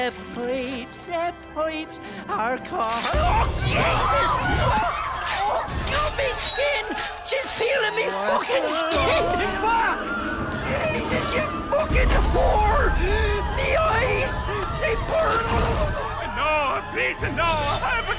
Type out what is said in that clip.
the pipes are caught. Oh, Jesus! Oh, me skin! She's feeling me fucking skin! Fuck! Jesus, you fucking whore! Me eyes, they burn! No, please, no!